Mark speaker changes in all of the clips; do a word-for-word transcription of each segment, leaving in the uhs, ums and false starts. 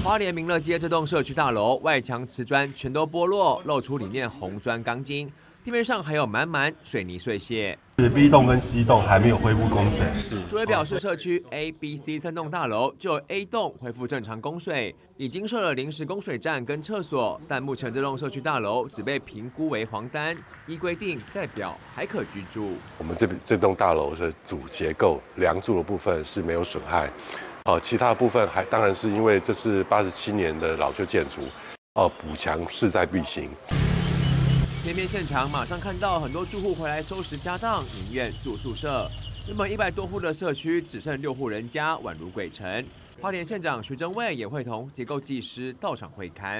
Speaker 1: 花莲民乐街这栋社区大楼外墙瓷砖全都剥落，露出里面红砖钢筋，地面上还有满满水泥碎屑。
Speaker 2: 是 B 栋跟 C 栋还没有恢复供水。
Speaker 1: 是，主委表示，社区 A、B、C 三栋大楼就有 A 栋恢复正常供水，已经设了临时供水站跟厕所，但目前这栋社区大楼只被评估为黄单，依规定代表还可居住。
Speaker 3: 我们这这栋大楼的主结构梁柱的部分是没有损害。 哦，其他部分还当然是因为这是八十七年的老旧建筑，哦，补强势在必行。
Speaker 1: 偏偏现场马上看到很多住户回来收拾家当，宁愿住宿舍。原本一百多户的社区只剩六户人家，宛如鬼城。花莲县长徐正卫也会同结构技师到场会勘。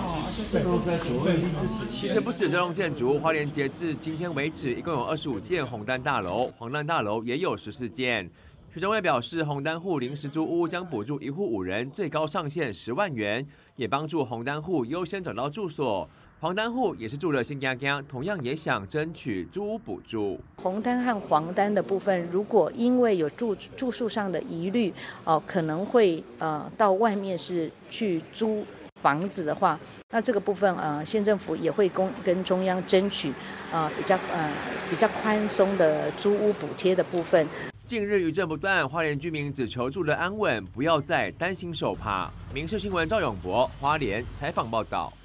Speaker 1: 其实不止这栋建筑，花莲截至今天为止，一共有二十五件红单大楼，黄单大楼也有十四件。 徐正卫表示，红单户临时租屋将补助一户五人，最高上限十万元，也帮助红单户优先找到住所。黄单户也是住了新家家，同样也想争取租屋补助。
Speaker 4: 红单和黄单的部分，如果因为有住住宿上的疑虑，哦，可能会呃到外面是去租房子的话，那这个部分呃县政府也会跟跟中央争取呃比较呃比较宽松的租屋补贴的部分。
Speaker 1: 近日余震不断，花莲居民只求住得安稳，不要再担心受怕。民视新闻赵永博花莲采访报道。